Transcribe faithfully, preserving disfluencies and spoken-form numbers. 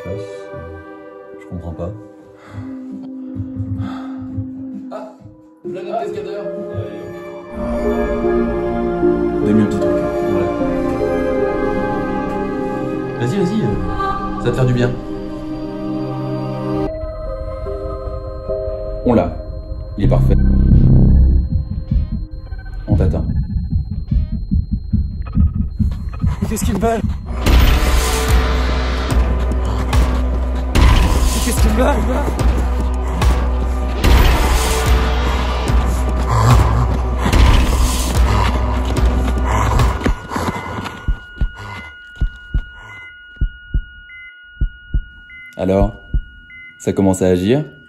passe. Euh, je comprends pas. Ah, là notre cascadeur. Donne-lui un petit truc. Ouais. Vas-y, vas-y. Ça va te faire du bien. On l'a. Il est parfait. On t'attend. Qu'est-ce qu'il me balle? Qu'est-ce qu'il me balle? Alors, ça commence à agir?